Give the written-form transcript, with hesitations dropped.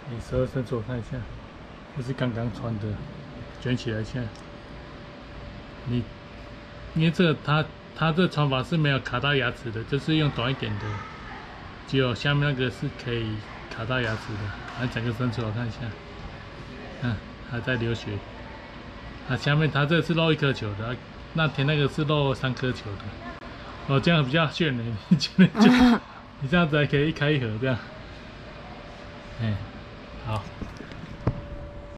你12伸出我看一下，这是刚刚穿的，卷起来一下。你因为这个它这穿法是没有卡到牙齿的，就是用短一点的，只有下面那个是可以卡到牙齿的。来整个伸出来我看一下，看还在流血。下面它这是漏1颗球的，那天那个是漏3颗球的。哦，这样比较炫呢，你这样子还可以一开一合这样。好。